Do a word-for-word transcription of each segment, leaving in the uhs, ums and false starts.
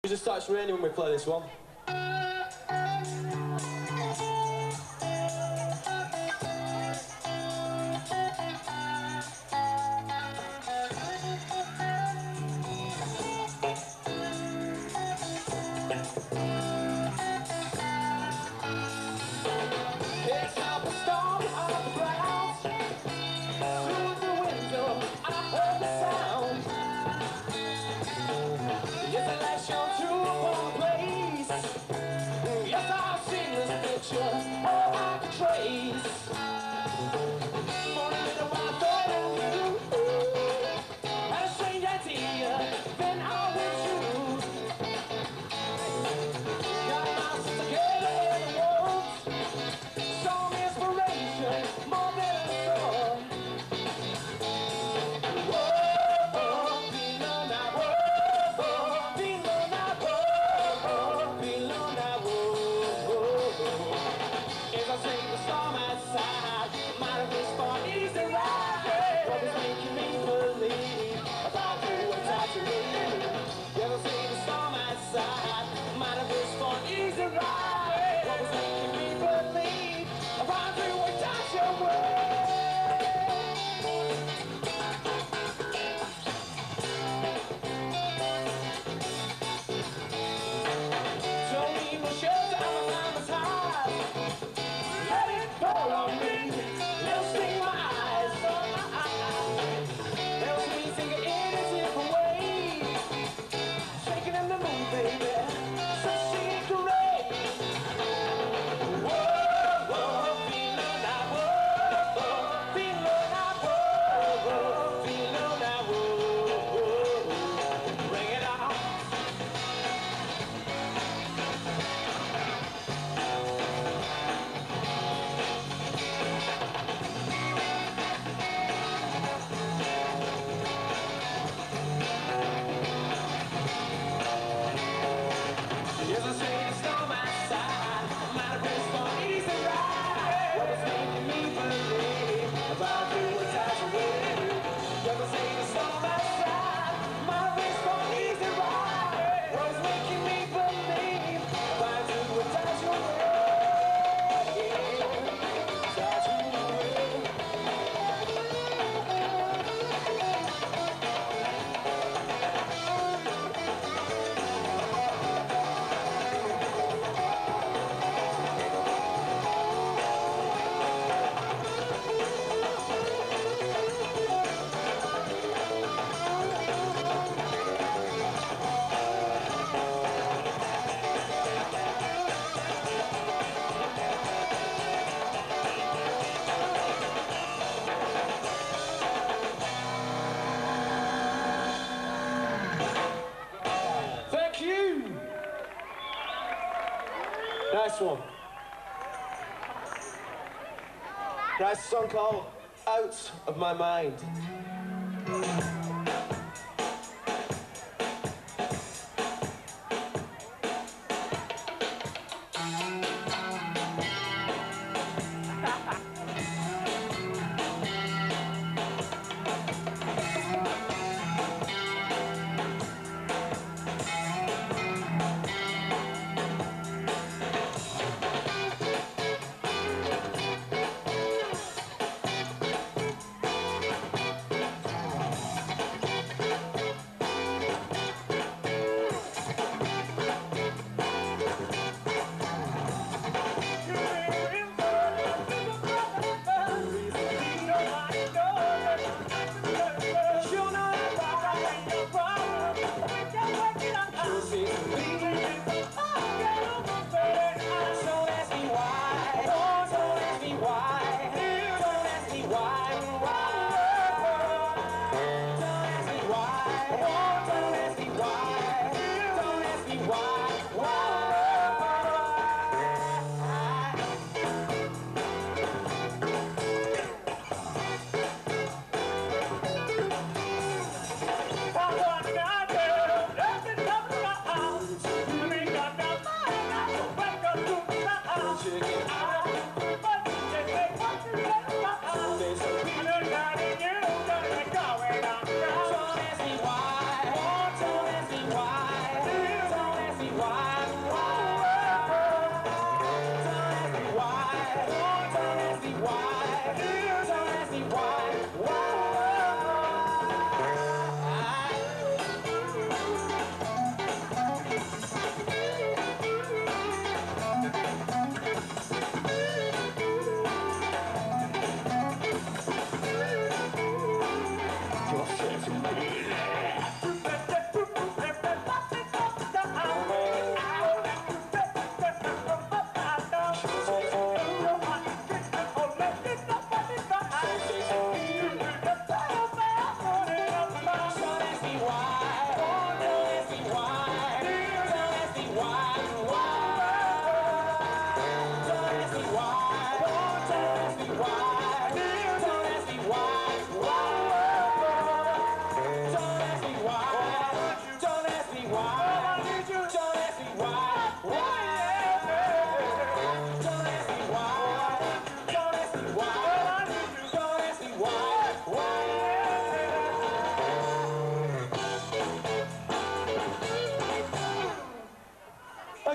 It just starts raining when we play this one. It's up a storm on the ground. Through the window I heard the sound. Yes, I let you through upon the place. Yes, I've seen this picture, all I can trace. For a little while I thought of you, had a strange idea, then I went through. Got my sister together in the woods, some inspiration, more than I saw. Whoa, below now, whoa, below now, whoa, below now, whoa. As I take the storm outside, my response is the right. What is making me believe about who attached to me? As I take the storm outside, my response is the right. What was making me believe about who attached to me? Told me no shelter, I'm a climbers high. Let it fall on me, it'll sting my eyes. There was me singing in a different way, shaking in the moon, baby, so secret. Whoa, whoa, below now, whoa, below now, whoa, below now, whoa. Bring it on. Yes, I say the storm outside, my response is the right. What was making me believe about you attached to me? Yes, I say the storm outside, my response is the right. What was making me believe about you attached to me? Attached to me. Thank you. Nice one. Nice song called Out of My Mind.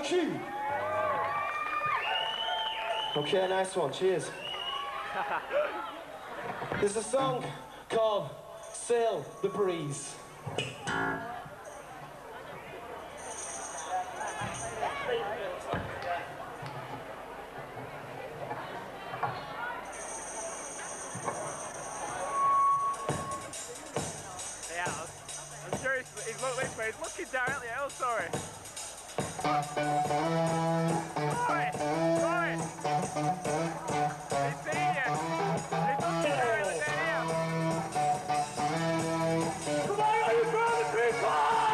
Thank you. Okay, nice one. Cheers. There's a song called Sail the Breeze. I'm sure he's, he's looking this way. He's looking down at the hill, sorry. Sorry! Sorry! He's seen you! He's looking down at the hill! Come on, you brother people!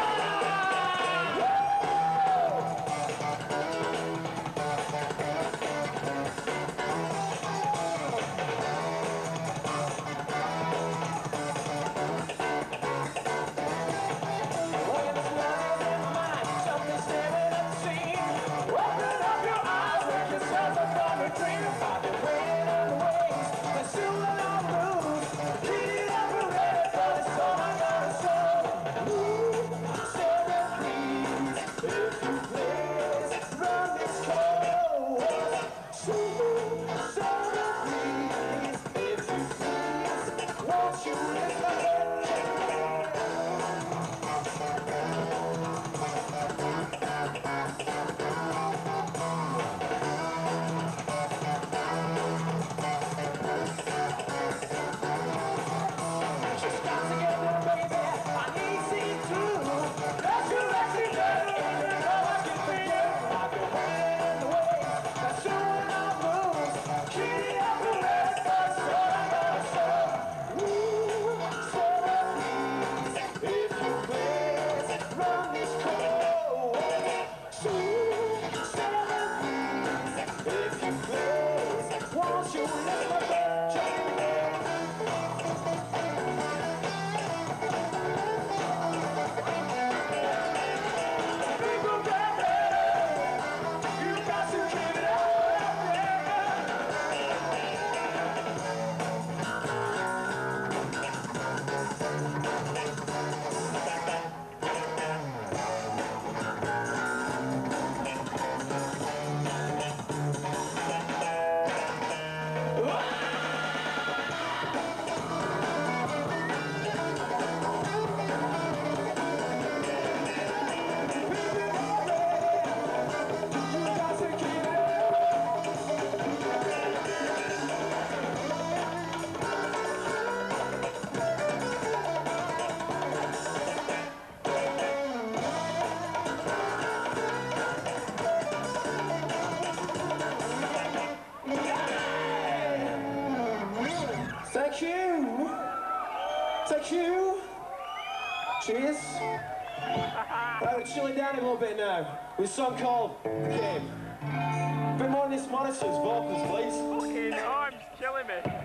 Thank you. Thank you. Cheers. Right, we're chilling down a little bit now with a song called The Game. A bit more on this monitor's vocals, please. Fucking arms killing me.